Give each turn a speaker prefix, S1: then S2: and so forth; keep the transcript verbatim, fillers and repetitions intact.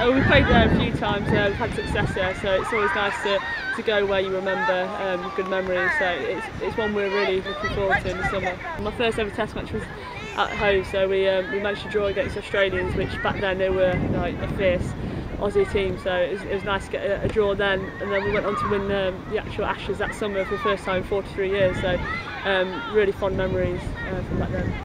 S1: Uh, we played there a few times, uh, we've had success there, so it's always nice to, to go where you remember um, good memories, so it's, it's one we're really looking forward to in the summer. My first ever test match was at Hove, so we, um, we managed to draw against Australians, which back then they were like a fierce Aussie team, so it was, it was nice to get a, a draw then, and then we went on to win um, the actual Ashes that summer for the first time in forty-three years, so um, really fond memories uh, from back then.